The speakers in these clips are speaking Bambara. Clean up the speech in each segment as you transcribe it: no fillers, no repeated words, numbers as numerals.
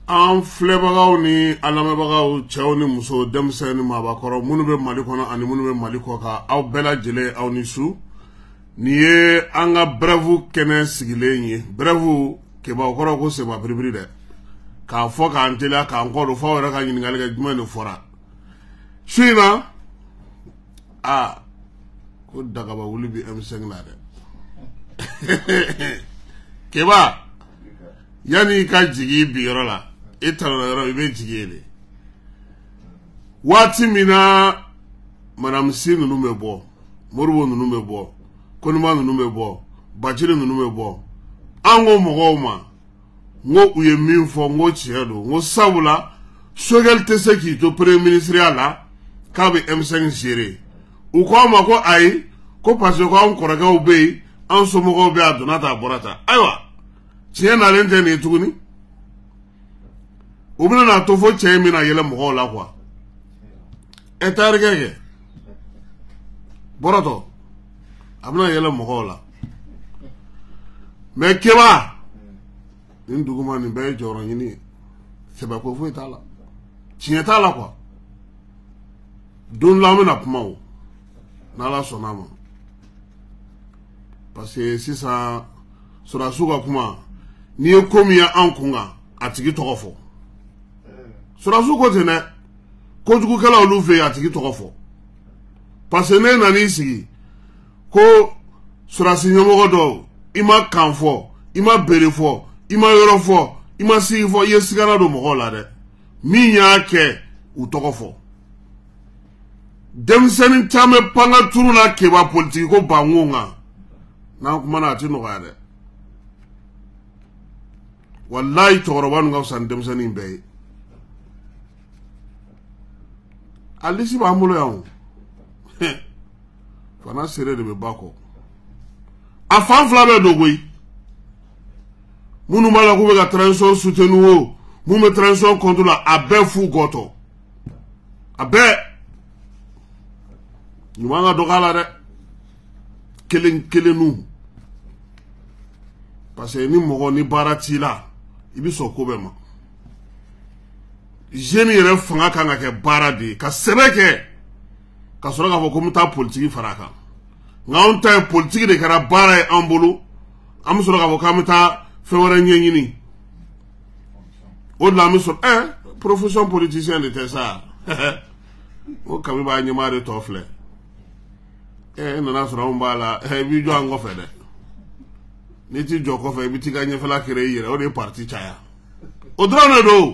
an filɛbagaw ni an lamɛnbagaw cɛw ni muso denmisɛn ni maabakɔrɔ minnu bɛ Mali kɔnɔ ani minnu bɛ Mali kɔ kan aw bɛɛ lajɛlen aw ni su ni ye an ka brève kɛnɛ sigilen ye brève kebaw kɔrɔ ko seba biribiri dɛ k'a fɔ k'an teliya k'an kɔdɔ fɔ aw yɛrɛ ka ɲininkali kɛ jumɛn de fɔra su in na ko dagaba wuli bi M5 la dɛ keba yani ka jigi bi yɔrɔ la e talona yɔrɔ i bɛ jigi de waati min na Madame Si ninnu bɛ bɔ Moribo ninnu bɛ bɔ Konima ninnu bɛ bɔ Bacili ninnu bɛ bɔ an ko mɔgɔw ma ngo u ye min fɔ ngo tiɲɛ don ngo sabula Sogɛli tɛ se k'i to premier ministre la k'a bɛ M5 gérer u ko ma ko ayi ko parce que an kɔrɔkɛw bɛ yen an somɔgɔw bɛ a donna ta a bɔra ta ayiwa tiɲɛ nalen tɛ nin tuguni u bɛna n'a to fo cɛ min na yɛlɛ mɔgɔw la quoi kɛ bɔrɔtɔ a bɛna yɛlɛ mɔgɔw la mais keba nin duguma nin bɛɛ ye jɔyɔrɔ ɲini ye sɛbɛ ko foyi t'a la tiɲɛ t'a la quoi don la an bɛna kuma o n'Ala sɔnna ma parce que sisan sɔrɔdasiw ka kuma n'i ye ko min ye an kun kan a tigi tɔgɔ fɔ sɔrɔdasiw ko ten dɛ kojugukɛla olu fɛ yen a tigi tɔgɔ fɔ parce que ne nan'i sigi ko sɔrɔdasi ɲɛmɔgɔ dɔw i ma kan fɔ i ma bere fɔ i ma yɔrɔ fɔ i ma sigi fɔ i ye sigana don mɔgɔw la dɛ min y'a kɛ u tɔgɔ fɔ denmisɛnnin caman pan ka turu la keba politiki ko bankun kan n'an kumana a ti nɔgɔya dɛ wallahi cɛkɔrɔba ninnu ka fisa ni denmisɛnnin bɛɛ ye a lisi b'an bolo yan o fana seere de bɛ ba kɔ a fan fila bɛɛ don koyi minnu b'a la k'u bɛ ka transition soutenu o mun bɛ transition contre la a bɛɛ f'u gɔtɔ a bɛɛ ɲuman ka dɔgɔ a la dɛ kelen kelennu parce que ni mɔgɔ ni baara t'i la i bɛ sɔn ko bɛɛ ma jeune yɛrɛ fanga kan ka kɛ baara de ye ka sɛbɛ kɛ ka sɔrɔ k'a fɔ ko n bɛ taa politiki fara a kan nka anw ta ye politiki de kɛra baara ye an bolo an bɛ sɔrɔ k'a fɔ k'an bɛ taa fɛn wɛrɛ ɲɛɲini o de la an bɛ sɔrɔ profession politicien de tɛ sa o kabi b'a ɲɛmaa de tɔ filɛ e nana sɔrɔ anw b'a la i b'i jɔ an kɔfɛ dɛ n'i t'i jɔ kɔfɛ i bɛ t'i ka ɲɛfɛla kɛrɛ i yɛrɛ o de ye parti caya o dɔrɔn de don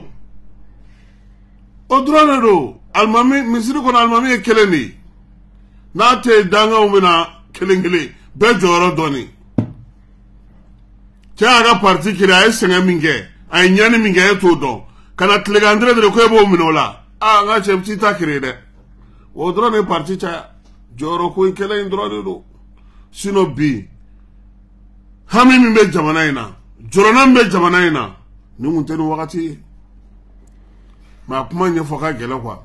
o dɔrɔn de don alimami misiri kɔnɔ alimami ye kelen de ye n'a tɛ yen dangaw bɛna kelen kelen bɛɛ jɔyɔrɔ dɔɔni cɛ y'a ka parti kiri a ye sɛgɛn min kɛ a ye ɲani min kɛ e t'o dɔn ka na tilegan dɛrɛ de ko e b'o minɛ o la n ka cɛ i bɛ t'i ta kiri dɛ o dɔrɔn de ye parti caya jɔyɔrɔ ko in kɛlɛ in dɔrɔn de don sinon bi hami min bɛ jamana in na jɔrɔna min bɛ jamana in na nin kun tɛ nin wagati ye mais a kuma ɲɛfɔ ka gɛlɛn quoi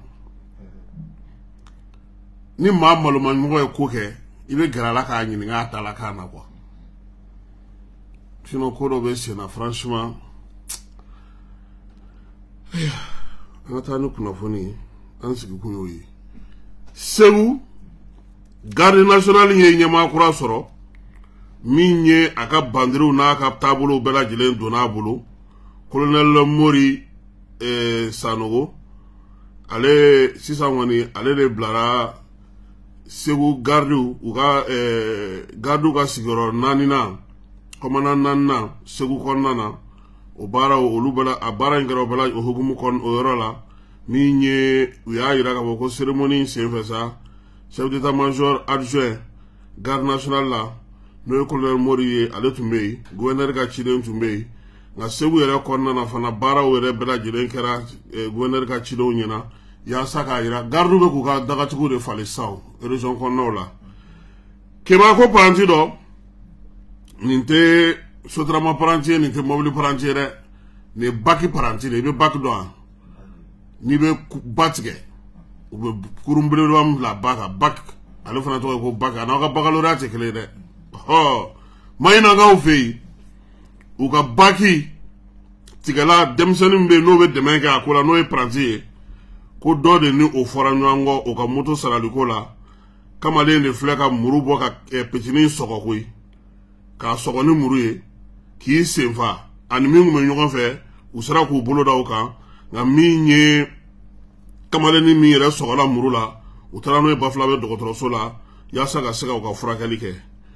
ni maa malomaɲɔgɔ ye ko kɛ i bɛ gɛrɛ a la k'a ɲininka a ta la k'a na quoi sinon ko dɔ bɛ sen na franchement an ka taa ni kunnafoni ye an sigi kun y'o ye Segu garde nationale ye ɲɛmaa kura sɔrɔ min ye a ka bandiriw n'a ka taabolow bɛɛ lajɛlen donn'a bolo colonel Mori Sanogo ale sisan kɔni ale de bilara Segu gardiw u ka gardiw ka sigiyɔrɔ 4nan commandant 4nan Segu kɔnɔna na o baaraw olu bɛɛ a baara in kɛra o hukumu kɔnɔ o yɔrɔ la min ye u y'a jira k'a fɔ ko cérémonie senfɛ sa chef d'état-major adjoint garde nationale la n'o ye colonel Mori ye ale tun bɛ yen gouverneur ka ciden tun bɛ yen nka Segu yɛrɛ kɔnɔna na fana baaraw yɛrɛ bɛɛ lajɛlen kɛra gouverneur ka cidenw ɲɛna yaasa k'a jira gardiw bɛ k'u ka dagatigiw de falen sisan région kɔnɔnaw la keba ko paranti dɔ nin tɛ sotarama paranti ye nin tɛ mobili paranti ye dɛ nin ye baki paranti de i bɛ baki dɔn wa n'i bɛ ba tigɛ u bɛ kurun belebeleba min bila ba kan baki ale fana tɔgɔ ye ko baki a n'aw ka baccalauréat tɛ kelen ye dɛ maɲinakaw fɛ yen u ka baki tigala demsenin be no be dɛmɛ kɛ a ko la n'o ye paranti ye ko dɔ de ni o fɔra ɲɔgɔn kɔ o ka moto saraliko la kamalen de filɛ ka muru bɔ ka petinin sɔgɔ koyi k'a sɔgɔ ni muru ye k'i senfa ani min kun bɛ ɲɔgɔn fɛ u sera k'u bolo da o kan nka min ye kamalen ni min yɛrɛ sɔgɔla muru la u taara n'o ye Bafulabe dɔgɔtɔrɔso la yaasa ka se ka u ka furakɛli kɛ.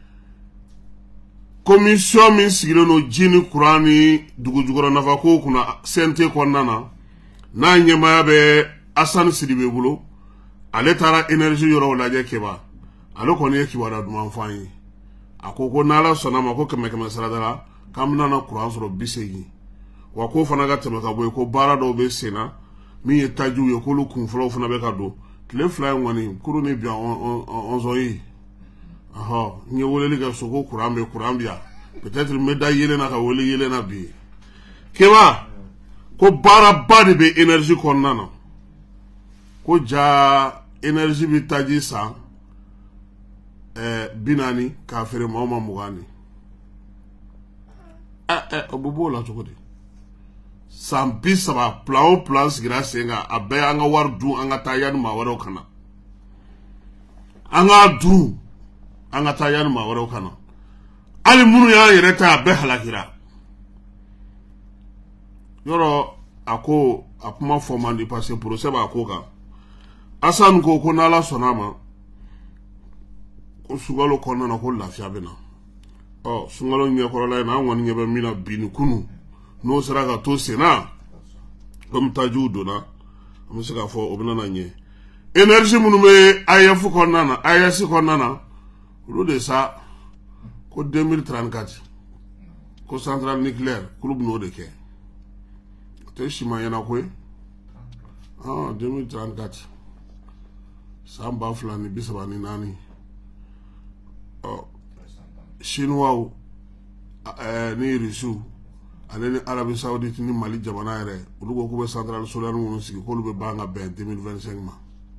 Commission min sigilen don ji ni kuran ni dugujukɔrɔ nafako kunna CNT kɔnɔna na n'a ɲɛmaaya bɛ Asani Sidibe bolo ale taara énergie yɔrɔw lajɛ Keba ale kɔni ye kibaruya duman fɔ an ye a ko n'Ala sɔnna ma ko 100 sarada la k'an bɛna na kuran sɔrɔ 80 wa ko fana ka tɛmɛ ka bɔ yen ko baara dɔw bɛ sen na min ye tajiw ye k'olu kunfɔlɔw fana bɛ ka don tile 2 in kɔni kuru ni bi 11 ye n ye weleli kɛ so ko kuran bɛ kuran bi yan peut-être n bɛ da yelen na ka wele yelen na bi Keba ko baaraba de bɛ énergie kɔnɔna na ko ja énergie bi taji san 40 k'a feere maaw ma 20 o bɛ b'o la cogo di san 30 plan o plan sigira sen kan a bɛɛ an ka wari dun an ka taa yanni maa wɛrɛw kana an ka dun an ka taa yanni maa wɛrɛw kana hali minnu y'an yɛrɛ ta a bɛɛ halakira yɔrɔ a ko a kuma fɔ man di parce que procès b'a ko kan Asani ko n'Ala sɔnna ma ko sunkalo kɔnɔna na ko lafiya bɛ na sunkalo ɲɛkɔrɔla in na an kɔni ɲɛ bɛ min na bi ni kunu n'o sera ka to sen na komi tajiw donna an bɛ se k'a fɔ o bɛna na ɲɛ énergie minnu bɛ AES kɔnɔna na olu de sa ko 2034 ko centrale nucléaire k'olu bɛn'o de kɛ o tɛ si ma ɲɛna ko ye 2034 san 2034 Chinois ni Russiw ale ni Arabie Saoudite ni Mali jamana yɛrɛ olu ko k'u bɛ centrale solaire minnu sigi k'olu bɛ ban ka bɛn 2025 ma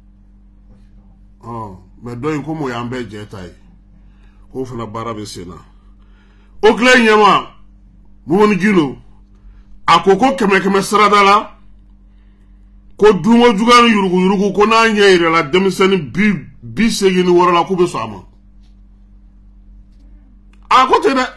mais dɔ in komi o y'an bɛɛ jɛ ta ye k'o fana baara bɛ sen na o tile ɲɛma Mumuni Gilo a ko 100 sarada la ko dungo jugan yurugu yurugu ko n'a ɲɛ yɛrɛ la denmisɛnnin 86 la k'u bɛ sɔn a ma a ko ten dɛ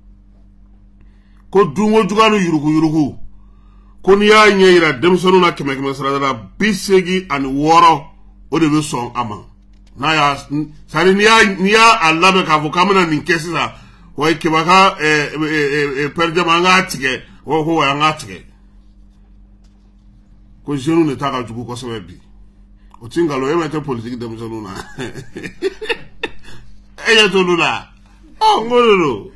ko dungo jugan yurugu yurugu ko n'i y'a ɲɛ yira denmisɛnninw na 100 sarada la 86 o de bɛ sɔn a ma n'a y'a sari n'i y'a labɛn k'a fɔ k'an bɛna nin kɛ sisan wa Keba ka pɛrɛjɛma an k'a tigɛ ko an k'a tigɛ ko jeunes de ta ka jugu kosɛbɛ bi o ti nkalon e ma tɛ politique denmisɛnninw na e ɲɛ t'olu la n ko de don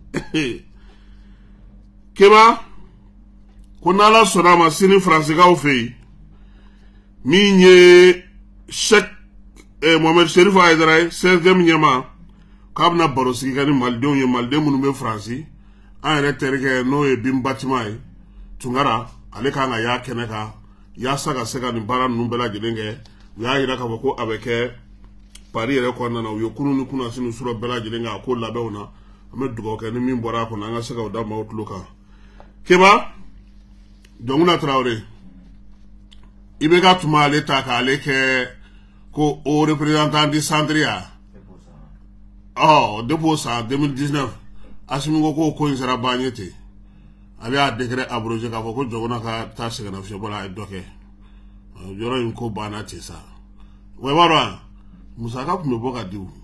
Keba ko n'Ala sɔnna a ma sini faransikaw fɛ yen min ye Sheikh Mohamed Sherif Aidara ye 16e ɲɛma k'a bɛna baro sigi kɛ ni malidenw ye maliden minnu bɛ Faransi an yɛrɛ terikɛ n'o ye Bin Batima ye Tunkara ale kan ka y'a kɛnɛ kan yaasa ka se ka nin baara ninnu bɛɛ lajɛlen kɛ u y'a yira k'a fɔ ko a bɛ kɛ Paris yɛrɛ kɔnɔna na u ye kunun ni kunnasini sɔrɔ bɛɛ lajɛlen kɛ a ko labɛnw na an bɛ dugawu kɛ ni min bɔra a kɔnɔ an ka se ka o da maaw tulo kan Keba Dɔnkuna Traoré i bɛ ka tuma ale ta k'ale kɛ ko o représentant du centre ya depuis san 2019 Asimi ko in sera ban ye ten ale y'a décret abrogé k'a fɔ ko Jɔgɔna ka taa sɛgɛnnafiɲɛbɔ la a ye dɔ kɛ yɔrɔ in ko banna ten sa wa i b'a dɔn musaka tun bɛ bɔ ka di u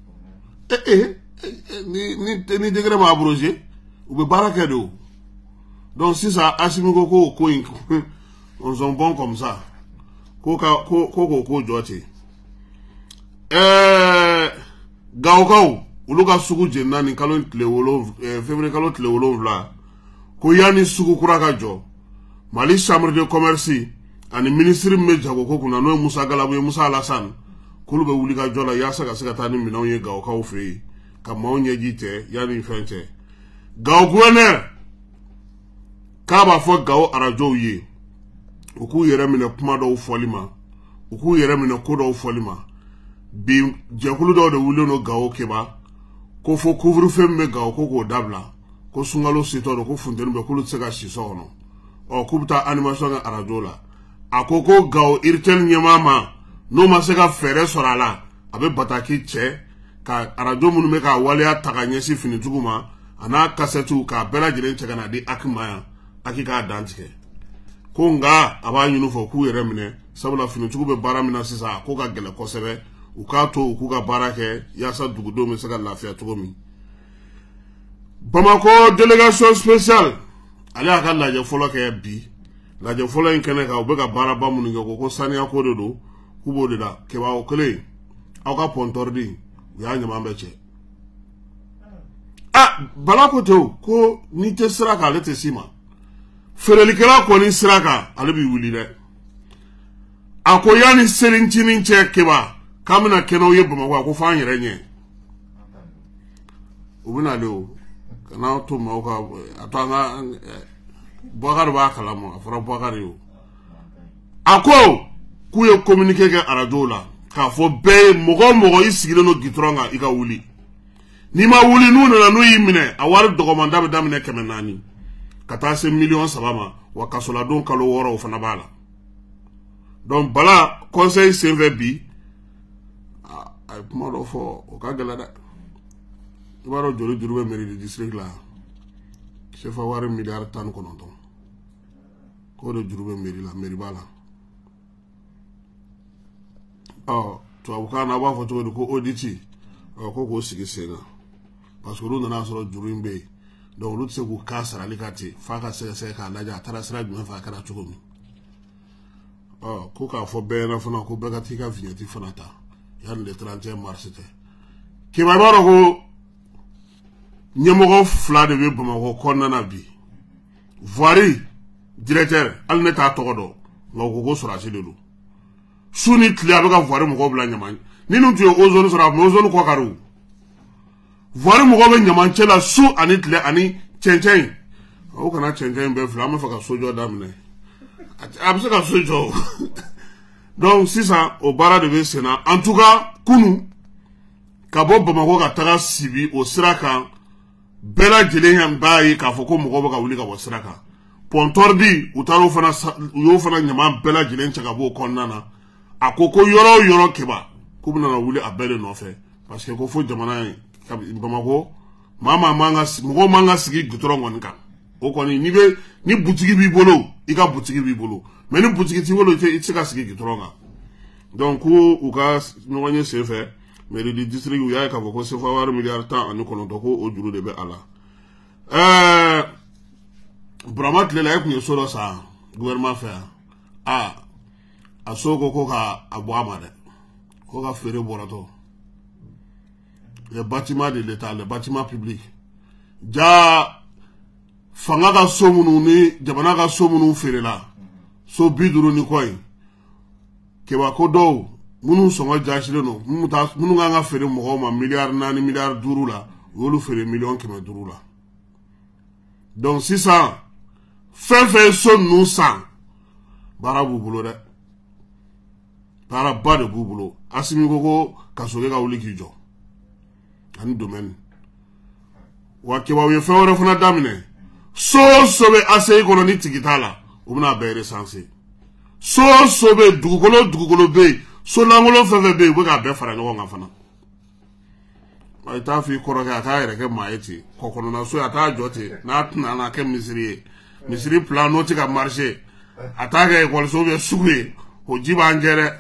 ni décret ma abrogé u bɛ baara kɛ de o donc sisan Asimi ko in on sont bons comme ça ko jɔ ten Gawokaw olu ka sugu jenina nin kalo tile 7 février kalo tile 7 ko yanni sugu kura ka jɔ Mali chambre de commerce ani ministre min bɛ jago ko kunna n'o ye Musa Galabu ye Musa Alassane k'olu bɛ wuli ka jɔ la yaasa ka se ka taa ni minɛnw ye Gawokaw fɛ yen ka maaw ɲɛji tɛ yanni fɛn cɛ Gawo gouverneur k'a b'a fɔ Gawo arajow ye u k'u yɛrɛ minɛ kuma dɔw fɔli ma u k'u yɛrɛ minɛ ko dɔw fɔli ma bi jɛkulu dɔw de wulilen don Gawo Keba ko fɔ couvre-feu min bɛ Gawo ko k'o dabila ko sunkalo sitɔ don ko funteni bɛ k'olu tɛ se ka si so kɔnɔ o kubuta animation ga arajo la akoko gawo irtel nyamama no maseka fere sorala abe bataki che ka arajo munu me ka waliya takanyesi fini tuguma ana kasetu ka bela jiren che kana di akmaya akika dantike ko nga aba nyunu fo ku yere mine sabula fini tugu be bara mina sisa ko ka gele kosebe u ka to ku ka barake yasa dugudo me saka lafiya tugo mi Bamako délégation spéciale ale aka lajɛ fɔlɔ kɛ bi lajɛ fɔlɔ in kɛnɛ kan u bɛ ka baaraba minnu kɛ ko saniya ko de don k'u b'o de la kɛbaa kelen aw ka pɔntɔridi u y'a ɲama bɛɛ cɛ bala ko te o ko n'i tɛ sira kan ale tɛ s'i ma feerelikɛla kɔni sira kan ale b'i wuli dɛ a ko yanni selincinin cɛ kɛbaa k'an bɛna kɛnɛw ye Bamako a ko f'an yɛrɛ ɲɛ u bɛna ale o kana to ma ka atanga Boubacar ba kala mo afra Boubacar yo ako ku ye communiquer ke arajo la ka fo be mogo isigire no gitronga ika wuli ni ma wuli nu na no yimine awar dogomanda be damine kemenani kata se million sabama wa kasola don kalo woro fana bala donc bala conseil CV bi ay mo fo o ka gala da ibaro jori be mairie du district la chef awar milliard tan ko non ko de juru be mairie la mairie bala to abukana ba fo to ko auditi ko sigi sega parce que ru na so juru mbe donc ru se ko kasara likati fa ka se ka laja tara sira bi fa kara chugo mi ko ka fo be na fona ko be ka tika vignette fanata yan le 31 mars te ki ba baro ko Nyemogo fla de be Bamako konnana bi voirie directeur al neta togodo ngoko ko sorasi de lu suni tlia be ka voirie mo ko bla nyaman ninu tu ozone sora mo ozone ko karu voirie mo ko be nyaman chela su ani tlia ani chenchen o kana chenchen be fla mo fa ka sojo damne abse ka sojo donc si ça au bara de be sena en tout cas kunu kabo Bamako ka taga sibi o siraka bela jelen bayi ka foko mogo ka wuli ka wasiraka pontordi utaro fana yo fana nyama bela jelen chaka bo konnana akoko yoro keba ko buna na wuli abele no fe parce que ko fo jamana Bamako mama manga sigi gutoro ngonka o koni ni boutique bi bolo ika boutique bi bolo mais ni boutique ti bolo ti ka sigi gutoro nga donc u ka no wanye se fe mais le district où il y a qu'à vous conseiller avoir milliard temps en nous connaissons au jour de Allah. Bramat le laïc ne sort ça gouvernement fait a soko koka aboamade koka feré borato les bâtiments de l'État les bâtiments publics ja fanga ka somunu ni jamana ka somunu feré là so biduru ni koy keba ko do munu songa jashile no munu nga fere mo ma milliard nani milliard duru la wolu fere million keme duru la donc si ça fait son nous sang bara bubulo de para ba de bubulo asimi gogo kasoge ka wuli kijo ani domaine wa ke wa we fe wora funa damine so be asay ko ni tigitala o buna be recenser so be dugugolo be so langolo feve be we ga be fara no nga fana ay ta fi koroga ka ere ke maiti kokono na so ata jote na ke misiri plan no ti ka marché atake ko so be suwe o jiba ngere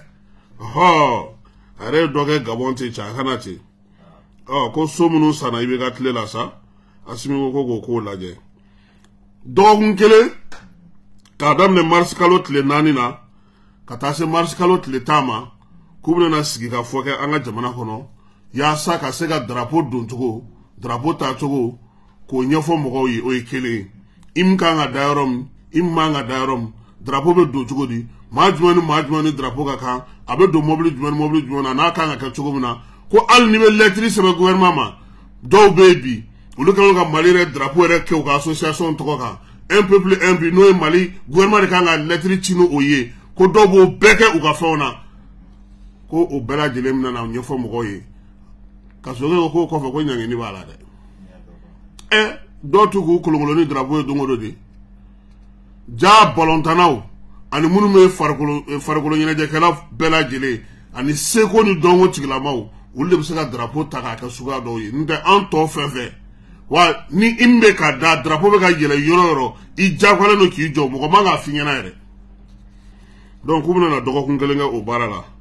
are doge gabon ti cha kana ti ko so munu sana ibe ga tlela sa asimi ko laje dogun kele ka dam le mars kalot le nanina kata se mars kalot le tama kubna na sigi ka foke anga jamana kono ya saka sega drapeau don togo drapeau ta togo ko nyefo mogo yi o ikele imka nga dairom imma nga dairom drapeau be do togo di majmani drapeau ka kan abe do mobile jumani na ka nga ka togo muna ko al ni be lettre se be gouvernement ma do baby ulu ka malire drapeau re ke ko association togo kan un peuple un but no Mali gouvernement ka nga lettre chino oye ko do bo beke u ka fona ko o bela jelem na nyefo mogo yi kasoge ko fa ko nyangi ni bala de do tu ko kolongolo ni drapeau do ngodo de ja balontanaw ani munu me farikolo ɲɛnajɛkɛla bɛɛ lajɛlen ani seko ni dɔnko tigilamaw olu de bɛ se ka drapeau ta k'a kɛ suguya dɔw ye n'o tɛ an tɔ fɛn fɛn wa ni i min bɛ ka da drapeau bɛ ka yɛlɛ yɔrɔ yɔrɔ i jagoyalen don k'i jɔ mɔgɔ man k'a f'i ɲɛna yɛrɛ donc k'u bɛna na dɔgɔkun kelen kɛ o baara la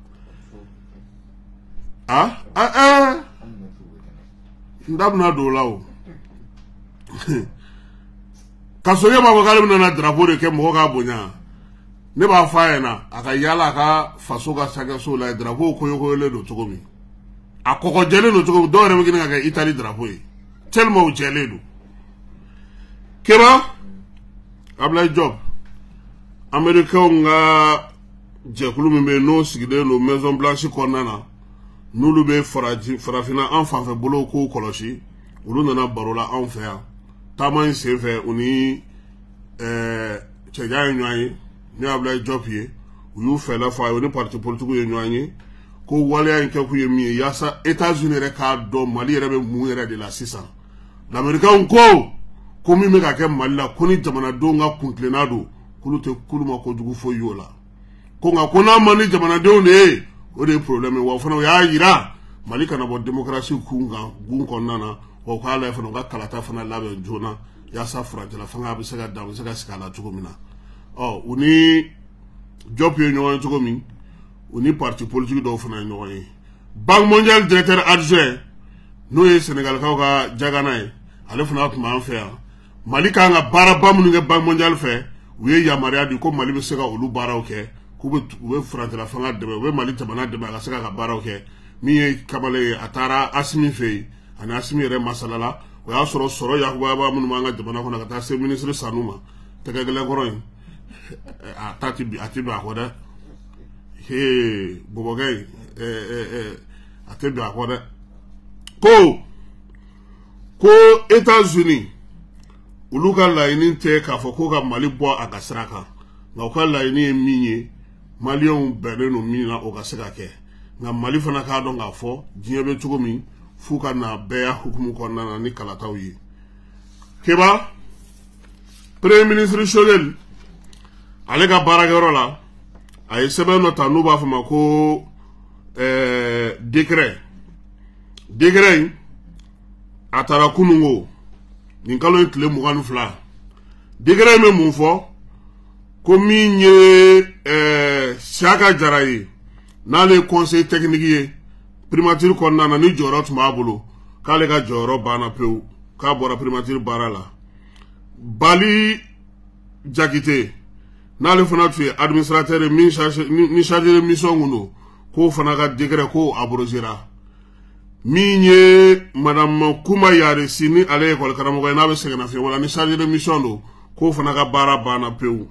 n da bɛna don o la o ka sɔrɔ b'a fɔ k'ale bɛna na drapeau de kɛ mɔgɔ k'a bonya ne b'a fɔ a ɲɛna a ka yala a ka faso ka sakɛso la drapeau koyokoyolen don cogo min a kɔgɔjɛlen don cogo min dɔw yɛrɛ bɛ ɲini ka kɛ Itali drapeau ye tellement u jɛlen don Keba Ablaye Diop Américains ka jɛkulu min bɛ yen n'o sigilen don Maison Blanche kɔnɔna na n'olu bɛ farafinna an fanfɛ bolo kow kɔlɔsi olu nana baro la anw fɛ yan taama in sen fɛ u ni cɛjan ye ɲɔgɔn ye ne Ablaye Diop ye u y'u fɛla fɔ a ye u ni parti politique ye ɲɔgɔn ye ko waleya in kɛ kun ye min ye yaasa États-Unis yɛrɛ k'a dɔn Mali yɛrɛ bɛ mun yɛrɛ de la sisan l'Américain ko min bɛ ka kɛ Mali la ko ni jamanadenw ka kuntilenna don k'olu tɛ k'olu ma kojugu foyi y'o la ko nka ko n'a man ni jamanadenw de ye o de ye problème ye wa fana o y'a yira Mali kana bɔ démocratie kun kɔnɔna na wa u k'a lajɛ fana u ka kalata fana labɛn joona yaasa furancɛla fanga bɛ se ka dan u bɛ se ka sigi a la cogo min na u ni Diop ye ɲɔgɔn ye cogo min u ni parti politique dɔw fana ye ɲɔgɔn ye Banque mondiale directeur adjoint n'o ye Sénégalikaw ka jagana ye ale fana tun b'an fɛ yan Mali kan ka baaraba minnu kɛ Banque mondiale fɛ u ye yamaruya di ko Mali bɛ se ka olu baaraw kɛ k'u bɛ furancɛla fanga dɛmɛ u bɛ Mali jamana dɛmɛ a ka se ka baaraw kɛ min ye kamalen ye a taara Asimi fɛ yen ani Asimi yɛrɛ masalala o y'a sɔrɔ sɔrɔ yakubaya minnu b'an ka jamana kɔnɔ ka taa se ministre Sanu ma tɛgɛ gɛlɛnkɔrɔ in a ti bin a kɔ dɛ bɔbɔkɛ in a tɛ bin a kɔ dɛ ko États-Unis olu ka laɲini tɛ k'a fɔ ko ka Mali bɔ a ka sira kan nka u ka laɲini ye min ye Maliyɛnw bɛnnen don min na o ka se ka kɛ nka Mali fana k'a dɔn k'a fɔ diɲɛ bɛ cogo min f'u ka na bɛɛ ya hukumu kɔnɔna na ni kalataw ye Keba Premier ministre Choguel ale ka baarakɛyɔrɔ la a ye sɛbɛn dɔ ta n'u b'a fɔ ma ko décret in a taara kunun ko nin kalo in tile 22 décret in bɛ mun fɔ ko min ye Siaka Jara ye n'ale ye conseil technique ye primature kɔnɔna na ni jɔyɔrɔ tun b'a bolo k'ale ka jɔyɔrɔ banna pewu k'a bɔra primature baara la Bali Jakite n'ale fana tun ye administrateur ye min chargé de mission kun don k'o fana ka décret ko abrogera min ye madame Kuma Yaresi ni ale ye école karamɔgɔ ye n'a bɛ sɛgɛnnafiɲɛ wala ni chargé de mission don k'o fana ka baara banna pewu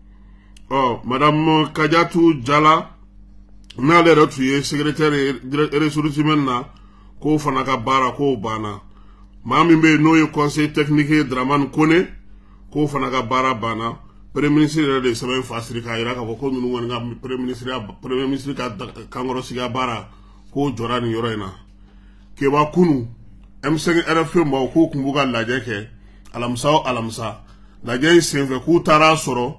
madame Kadiatou Jala n'ale yɛrɛ tun ye secrétaire ressources humaines na k'o fana ka baara k'o banna maa min bɛ yen n'o ye conseil technique ye Dramane Kone k'o fana ka baara banna Premier ministre yɛrɛ de sɛbɛn fasiri k'a jira k'a fɔ ko ninnu kɔni ka Premier ministre ka kankɔrɔsigiya baara k'o jɔra nin yɔrɔ in na Keba kunu M5 RFP mɔgɔw k'u kun b'u ka lajɛ kɛ alamisa o alamisa lajɛ in senfɛ k'u taara sɔrɔ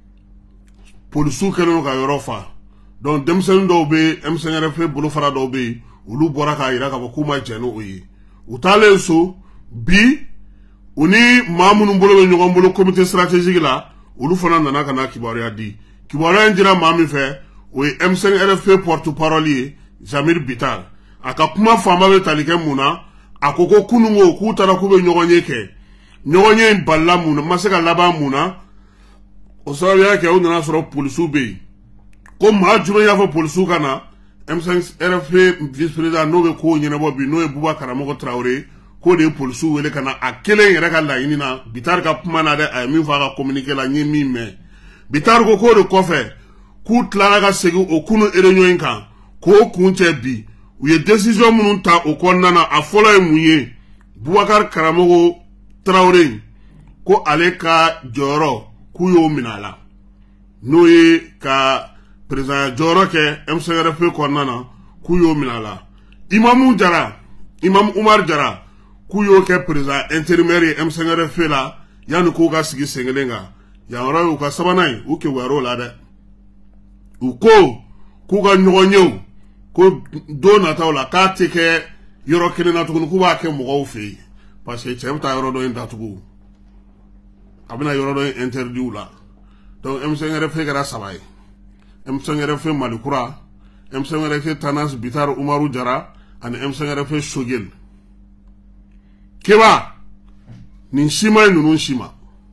polisiw kɛlen don ka yɔrɔ fa donc denmisɛnnin dɔw bɛ M5 RFP bolofara dɔw bɛ yen olu bɔra k'a jira k'a fɔ k'u ma jɛn n'o ye u taalen so bi u ni maa minnu bolo bɛ ɲɔgɔn bolo comité stratégique la olu fana nana ka na kibaruya di kibaruya in dira maa min fɛ o ye M5 RFP porte-parole ye Jamil Bitar a ka kuma faama bɛ tali kɛ mun na a ko ko kunun ko k'u taara k'u bɛ ɲɔgɔn ye kɛ ɲɔgɔn ye in balila mun na ma se ka laban mun na o sababuya kɛ u nana sɔrɔ polisiw bɛ yen ko maa jumɛn y'a fɔ polisiw ka na M5 RFP vice président n'o bɛ kow ɲɛnabɔ bi n'o ye Buba Karamɔgɔ Traoré k'o de ye polisiw wele ka na a kelen yɛrɛ ka laɲini na Bitar ka kuma na dɛ a ye min fɔ a ka communiqué la n ye min mɛn Bitar ko k'o de kɔfɛ k'u tilara ka segin o kunun réunion in kan k'o kun cɛ bi u ye décision minnu ta o kɔnɔna na a fɔlɔ ye mun ye Boubacar Karamɔgɔ Traoré ko ale ka jɔyɔrɔ k'u y'o minɛ a la n'o ye ka président jɔyɔrɔ kɛ M5 RFP kɔnɔna na k'u y'o minɛ a la Imam Umar Jara k'u y'o kɛ président intérimaire ye M5 RFP la yanni k'u ka sigi sen kelen kan yamara u ka sabanai u ke waro la de u ko ku ga nyonyo ko do na tawla ka teke yoro kene na tukun ku ba ke mo fe parce que chemta yoro do inda tugu abina yoro do interdit la donc M5 fe gara sabay M5 fe malikura M5 fe Tanas Bitar Umaru Jara and M5 fe Shogel keba nin shima nunun shima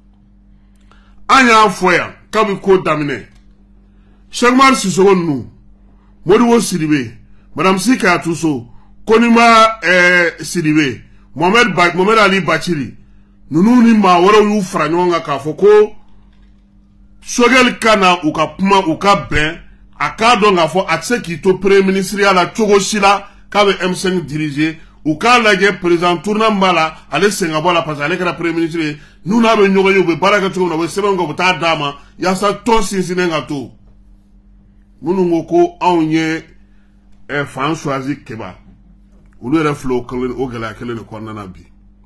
anya foya kabi ko damine Shagmar Sisoko nu Modibo Sidibe Madame Sika Atuso Konima Sidibe Mohamed Ali Bachiri nunu ni ma woro yu franyonga ka foko Shogel kana ukapuma ukaben akado nga fo atse ki to premier ministre ala chogo shila kabe M5 diriger uka lage président tourna mbala ale senga bola parce ale kara premier ministre nuna be nyogo yobe baraka chogo na we sebengo buta dama ya sa ton sinsinenga to munu ngoko awnye François Keba ulu re flow kelen ogela kelen ko nana bi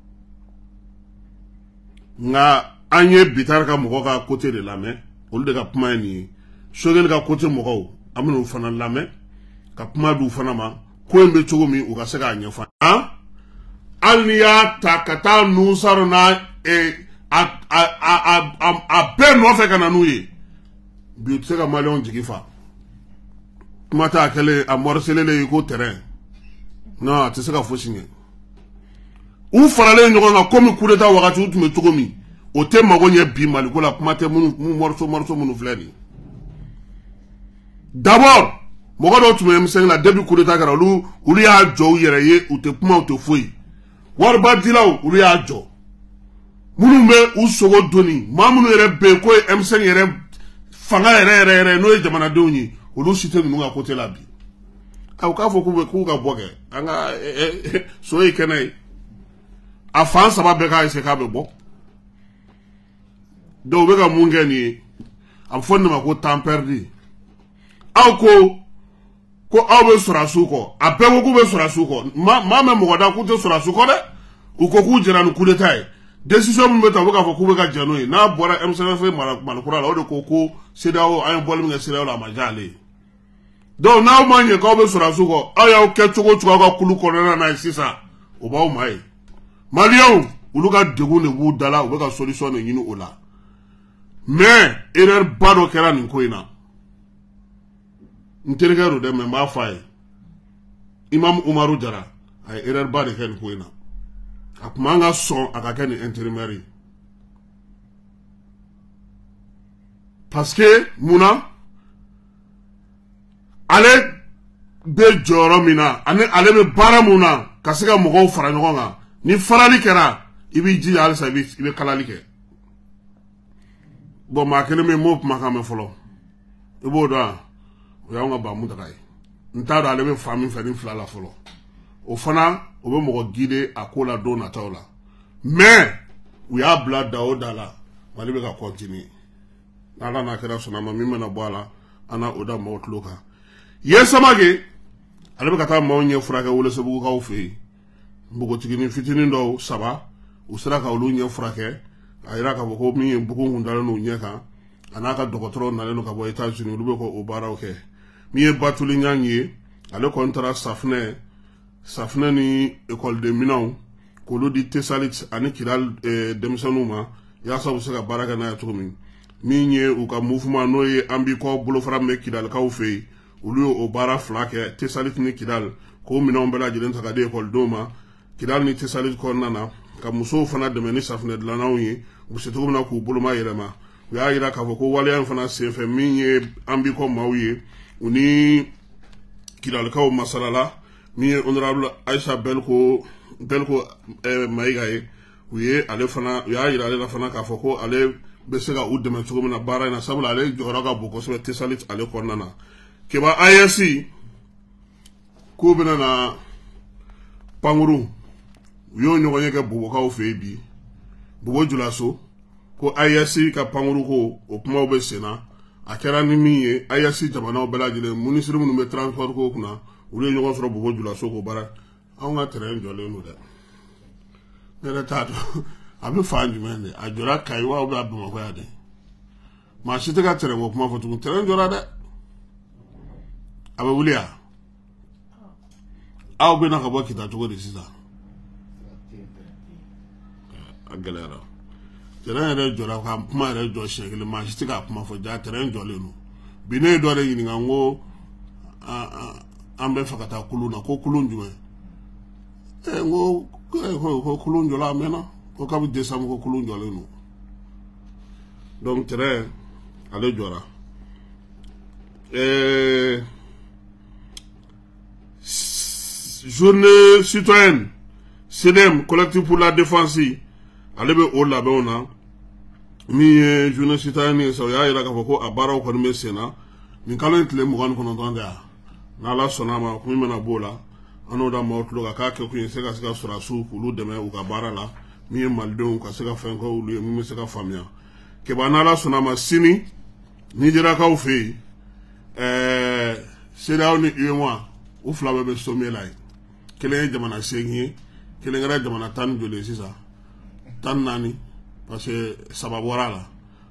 nga anye bitarka moko ka côté de la main olu de ka puma ni Shogel ka côté moko amunu fana la main ka puma du fana ma ko embe chogo mi u ka se ka nyefa alniya takata nu sarona a ben no fe kana nuye bi se ka malion jigifa mata kele a morcelele ko terrain non te se ka fosinye u farale nyogo na komi kudeta wakati utume tukomi o te mago nye bi maliko la kuma te munu morso munu fleni d'abord mogo do tume M5 la début kudeta kara ulu ya jo yere ye u te kuma u te foi warba dilaw ulu ya jo munu be u sogo doni mamunu yere be ko M5 yere fanga yere no e jamana donyi ulu site nu nga kote la bi au ka fo ku ka boge anga so e kenai a France ba be ka se ka be bo do be ka munge ni am fonni ma ko temps perdu au ko awe sura suko a be ko be sura suko ma me mo da ku te sura suko de u ko ku jira nu coup d'état décision mu beta ka fo ku be ka jano e na bora M5 fe malakura la o de ko CEDEAO ayon bol mi CEDEAO la majale do na o manye ko be sura suko aya o ke chogo ka kulu ko na sisa o ba o mai Malion uluka degu ne wu dala u be ka solution ne nyinu ola mais erreur bado kera ni ko ina ntergero de me ma fay Imam Umaru Jara ay erreur bado ken ko ina apmanga son akaka ni intérimaire parce que muna ale be joro mina ale be bara muna kasika mogo fara nyogonga ni farali kera ibi ji al service ibe kalali ke bo ma kene me mop makame folo ibo do ya nga ba mu dakai nta do ale be fami fani flala folo o fana o be mogo guide akola do na tawla mais we are blood daodala wali be ka continue ala na kera sona ma mimma na bwala ana oda mawtluka yesamage ale be ka ta mawnye fraka wala sabu ka ofe mbugo tigini fitini ndo saba usira ka olu nye frake ayira ka boko mi mbugo hundala no nyeka anaka dokotoro na leno ka bo États-Unis ulu ko obara oke mi batuli nyanyi ale kontra safne ni école de Milan ko lu di Tesalit ani kidal demsanuma ya sabu se ka baraka na ya tukumi mi nye u ka mouvement no ye ambi ko bulo fara me kidal ka ofe ulu obara flake Tesalit ni kidal ko Milan bela jilen ta ka de école doma kidal ni Tesalit ko nana ka muso fana de meni safne de la nawi bu se tugum na ku buluma yelema ya ira ka ko wale an fana se fe minye ambi ko mawiye uni kidal ka o masalala mi honorable Aisha Belko maigaye uye ale fana ya ira ale fana ka foko ale be se ga u de tugum na bara na sabula ale jora ga bu ko se Tesalit ale ko nana ke ba ISC ko bena na panguru yo nyogo nyeke bubo ka ofebi bubo julaso ko ISC ka panguru ko o kuma obe sena akera ni miye ISC jamana obela jile ministre mu me transport ko kuna ule nyogo soro bubo julaso ko bara awanga terrain jole no da nere tato abi fanju mende ajora kaiwa obe abuma ko yade ma si tɛ ka terrain ko kuma fɔ tugun terrain jɔra dɛ a bɛ wuli ya aw bɛna ka bɔ kita cogo di sisan a gɛlɛyara terrain yɛrɛ jɔra ka kuma yɛrɛ jɔ siɲɛ kelen maa si tɛ ka kuma fɔ ja terrain jɔlen don bi ne ye dɔ de ɲininka n ko an bɛ fɛ ka taa kulun na ko kulun jumɛn n ko kulun jɔla a mɛnna ko kabi décembre ko kulun jɔlen don donc terrain ale jɔra journée citoyenne CDM collectif pour la défense ale bɛ o labɛnw na min ye journée citoyenne ye sa o y'a yira k'a fɔ ko a baaraw kɔni bɛ sen na nin kalo in tile 29 tɛ yan n'Ala sɔnna a ma kun min bɛna b'o la an n'o da maaw tulo kan k'a kɛ kun ye se ka sɔrɔdasiw k'olu dɛmɛ u ka baara la min ye malidenw ka se ka fɛn kɛ olu ye min bɛ se ka faamuya kɛba n'Ala sɔnna a ma sini Nijɛrakaw fɛ yen CEDEAO ni UEMOA u fila bɛɛ bɛ sommet la yen kelen ye jamana 8 ye kelen kɛra jamana 10 joli ye sisan 14 parce que saba bɔra la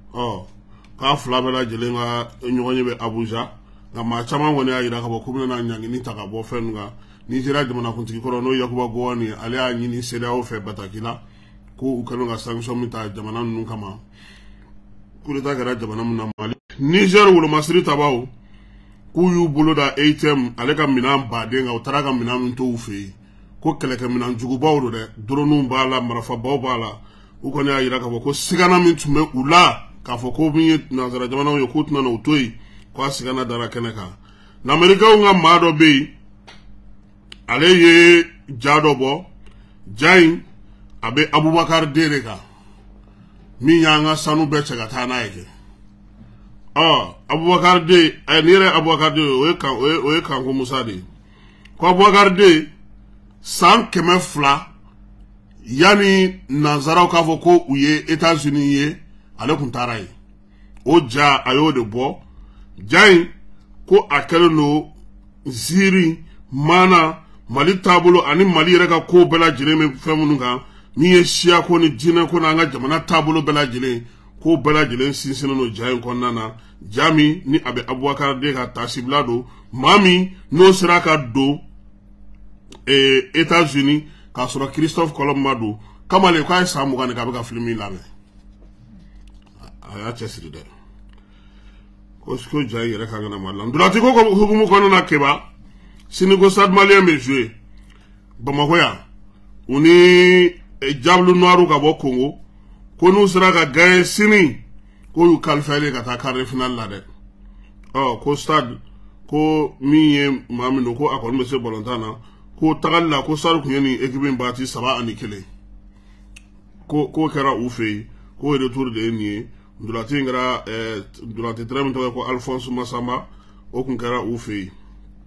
k'a fila bɛɛ lajɛlen ka ɲɔgɔn ye bɛ Abuja nka maa caman kɔni y'a jira k'a fɔ k'u bɛna ɲangini ta ka bɔ fɛn ninnu kan Nizeriya jamanakuntigi kɔrɔ n'o Yakuba Gowon ye ale y'a ɲini CEDEAO fɛ Bataki la ko u kɛlen ka sanction min ta jamana ninnu kama coup d'état kɛra jamana min na Mali Niger wolomasiri tabaw k'u y'u bolo da ATM ale ka minɛn baden kan u taara ka minɛn min to u fɛ yen ko kɛlɛkɛ minɛn jugubaw don dɛ drone b'a la marifabaw b'a la u kɔni y'a jira k'a fɔ ko sigana min tun bɛ u la k'a fɔ ko min ye nanzara jamanaw ye k'u tɛna n'o to yen k'a sigana dara kɛnɛ kan n'Amerikaw ka maa dɔ bɛ yen ale ye ja dɔ bɔ ja in a bɛ Abubakar den de kan min y'an ka sanu bɛɛ cɛ ka taa n'a ye kɛ Abubakar den ni yɛrɛ Abubakar den o ye Kanko Musa de ye ko Abubakar den san 200 yanni nanzaraw k'a fɔ ko u ye États-Unis ye ale tun taara yen o ja a y'o de bɔ ja in ko a kɛlen don ziiri mana Mali taabolo ani Mali yɛrɛ ka ko bɛɛ lajɛlen bɛ fɛn minnu kan min ye siya ko ni jinɛ ko n'an ka jamana taabolo bɛɛ lajɛlen ko bɛɛ lajɛlen sinsinnen don ja in kɔnɔna na ja min ni a bɛ Abubakar den ka taasibila don maa min n'o sera ka don États-Unis k'a sɔrɔ Christophe Colomb ma don kamalen k'a ye san 20 de k'a bɛ ka film min labɛn a y'a cɛsiri dɛ ko ja in yɛrɛ ka kan ka na Mali la ndolanci ko hukumu kɔnɔna na kɛba sini ko stade malien bɛ jouer Bamakɔ yan u ni Diable Noir ka bɔ Congo ko n'u sera ka gagner sini ko y'u qualifier ka taa quart de finale la dɛ ko stade ko min ye maa min don ko a kɔni bɛ se balontan na ko tagali la ko stade kun ye nin équipe in bati 3-1 ko kɛra u fɛ yen ko retour de ye nin ye ndolanci in kɛra ndolanci tɛrɛ min tɔgɔ ye ko Alphonse Massamba o kun kɛra u fɛ yen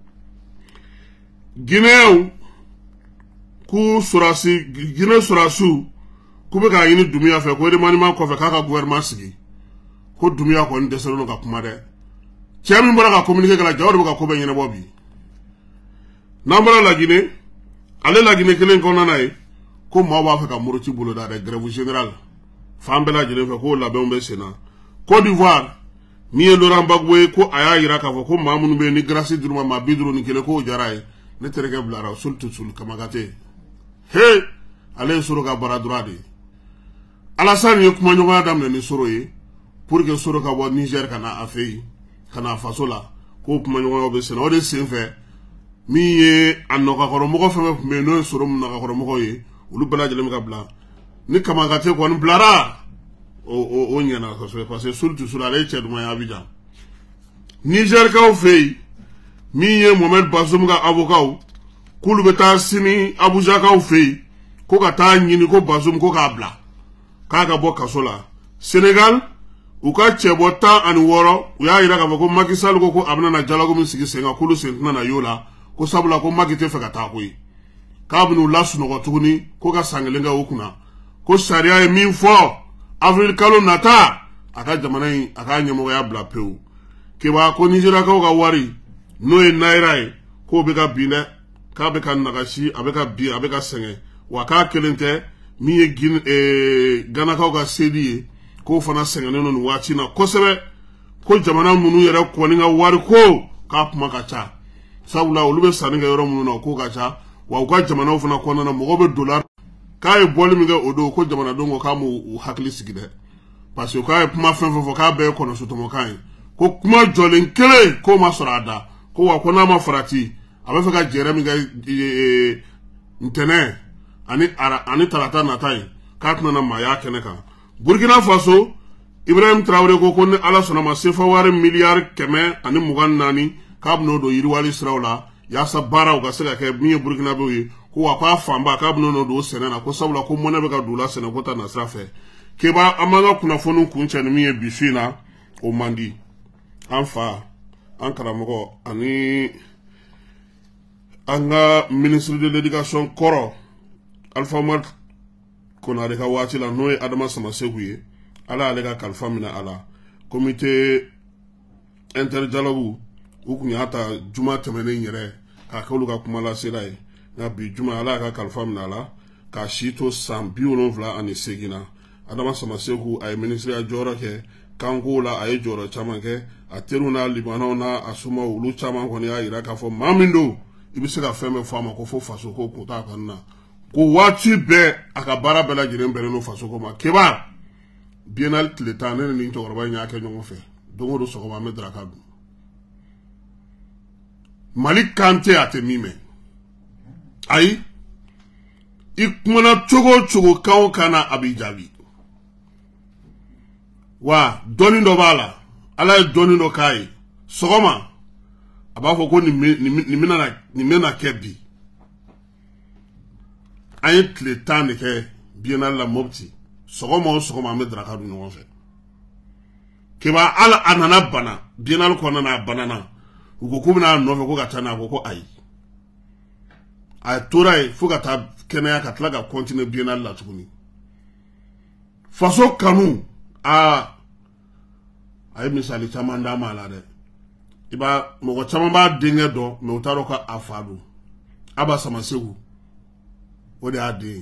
Guinéens k'u Guinée sɔrɔdasiw k'u bɛ k'a ɲini Dumbuya fɛ ko remaniement kɔfɛ k'a ka gouvernement sigi ko Dumbuya kɔni dɛsɛlen don ka kuma dɛ cɛ min bɔra ka communiquer kɛ la jaw de bɛ ka ko bɛɛ ɲɛnabɔ bi n'an bɔra Laginɛ ale Laginɛ kelen kɔnɔna na ye ko maaw b'a fɛ ka Mopti bolo da dɛ grève générale fan bɛɛ lajɛlen fɛ k'o labɛnw bɛ sen na Côte d'Ivoire min ye Laurent Gbagbo ye ko a y'a jira k'a fɔ ko maa minnu bɛ yen ni grâce dir'u ma maa 51 k'o diyara ye ne terikɛ bilara Sul Kamakate ale ye Soro ka bara droit de ye Alassane ye kuma ɲɔgɔnya daminɛ ni Soro ye pour que Soro ka bɔ Niger ka na a fɛ yen ka na a faso la k'o kuma ɲɔgɔnyaw bɛ sen na o de sen fɛ min ye a nɔgɔkɔrɔmɔgɔ fɛn fɛn tun bɛ yen n'o ye Soro nɔgɔkɔrɔmɔgɔw ye olu bɛɛ lajɛlen bɛ ka bila ni Kamakate kɔni bilara o ɲɛna kosɛbɛ parce que Sul ale ye cɛ duman ye Abidjan Nigerkaw fɛ yen min ye Mohamed Bazoum ka avocat k'olu bɛ taa sini Abujakaw fɛ yen ko ka taa ɲini ko Bazoum ko k'a bila k'a ka bɔ kaso la Sénégal u ka cɛbɔ 16 u y'a jira k'a fɔ ko Macky Sall ko a bɛna na dialogue min sigi sen kan k'olu sen tɛna na y'o la ko sabula ko Macky tɛ fɛ ka taa koyi k'a bɛna u lasunɔgɔ tuguni ko ka san 1 kɛ u kunna ko sariya ye min fɔ avril kalo nata a ka jamana in a ka ɲɛmɔgɔya bila pewu kɛba ko Nigérakaw ka wari n'o ye naira ye k'o bɛ ka bin dɛ k'a bɛ ka nagasi a bɛ ka bin a bɛ ka sɛgɛn wa k'a kelen tɛ min ye Ganakaw ka seli ye k'o fana sɛgɛnnen don nin waati na kosɛbɛ ko jamana munu yɛrɛ kɔni ka wari ko k'a kuma ka ca sabula olu bɛ sanni kɛ yɔrɔ minnu na ko ka ca wa u ka jamanaw fana kɔnɔna na mɔgɔ bɛ dollar k'a ye bɔli min kɛ o don ko jamanadenw ko k'a m'u hakili sigi dɛ parce que k'a ye kuma fɛn fɛn fɔ k'a bɛɛ ye kɔnɔsotɔmɔkan ye ko kuma jɔlen kelen k'o ma sɔrɔ a da ko wa ko n'a ma farati a bɛ fɛ ka jɛrɛ min kɛ ntɛnɛn ani tarata nata ye k'a tɛna na maaya kɛnɛ kan Burkina Faso Ibrahim Traoré ko ni ala sɔnna ma sefa wari miliyari 124 k'a bɛn'o don yiriwali siraw la yaasa baaraw ka se ka kɛ min ye Burkinabɛw ye ko wa k'a fanba k'a bɛn'o don sɛnɛ na ko sabula ko mɔnɛ bɛ ka don la sɛnɛ ko ta na sira fɛ keba an b'an ka kunnafoniw kuncɛ ni min ye bi su in na o man di an fa an karamɔgɔ ani an ka ministre de l'éducation kɔrɔ Alpha Omar Konare ka waati la n'o ye Adama Samasegu ye ala y'ale ka kalifa minɛ a la comité interdialogue u kun y'a ta juma tɛmɛnen yɛrɛ k'a kɛ olu ka kuma lasela ye nka bi juma ala y'a ka kalifa minɛ a la k'a si to san 78 na Adama Samasegu a ye ministeriya jɔyɔrɔ kɛ kanko la a ye jɔyɔrɔ caman kɛ a teriw n'a limanaw n'a a somaw olu caman kɔni y'a yira k'a fɔ maa min don i bɛ se ka fɛn bɛɛ fɔ a ma ko fo faso ko kun t'a kɔnɔna na ko waati bɛɛ a ka baara bɛɛ lajɛlen bɛnnen don faso ko ma keba biennale tile 10 ne ni cɛkɔrɔba in y'a kɛ ɲɔgɔn fɛ don o don sɔgɔma an bɛ daraka dun Mali kan tɛ a tɛ min mɛn ayi i kumana cogo o cogo kan o kan na a b'i jaabi wa dɔɔnin dɔ b'a la ala ye dɔɔnin dɔ k'a ye sɔgɔma a b'a fɔ ko nin bɛna kɛ bi an ye tile 10 de kɛ biennale la Mopti sɔgɔma o sɔgɔma an bɛ daraka dun ɲɔgɔn fɛ keba ala a nana bana biennale kɔnɔna na a banana u ko k'u bɛna a nɔfɛ ko ka taa n'a ko ayi a tora ye fo ka taa kɛnɛya ka tila ka continuer biennale la tuguni faso kanu a ye misali caman d'a ma a la dɛ i b'a mɔgɔ caman b'a denkɛ dɔn mɛ u t'a dɔn ka a fa don Aba Samasegu o de y'a den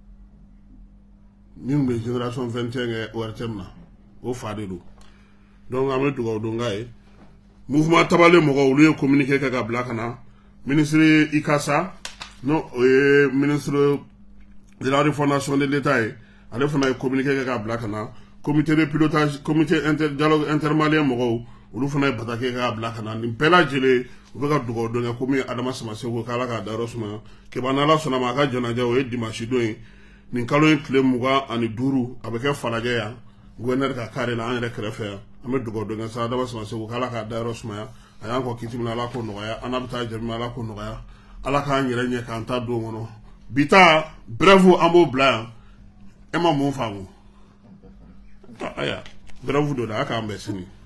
min bɛ génération 21 kɛ ORTM na o fa de don donc an bɛ dugawu don k'a ye mouvement tabalen mɔgɔw olu ye communiqué kɛ ka bila ka na ministre Ikasa no o ye ministre de la refondation de l'État ye ale fana ye communiqué kɛ ka bila ka na comité de pilotage comité dialogue intermalien mɔgɔw olu fana ye batake kɛ ka bila ka na nin bɛɛ lajɛlen u bɛ ka dugawu don kɛ komi Adama Samasegu k'ala k'a dayɔrɔ sumaya keba n'ala sɔnna ma a ka janaja o ye dimanche don ye nin kalo in tile 25 a bɛ kɛ Falajɛ yan gouverneur ka kare la an yɛrɛ kɛrɛfɛ yan an bɛ dugawu don kɛ sa Adama Samasegu k'ala k'a dayɔrɔ sumaya a y'an kɔ kiti min ala ko nɔgɔya an n'a bɛ taa jɛmi ala ko nɔgɔya ala k'an yɛrɛ ɲɛ k'an ta don kɔnɔ bi ta bref an b'o bila yan e ma mun faamu aya bref do da aka an bɛ sini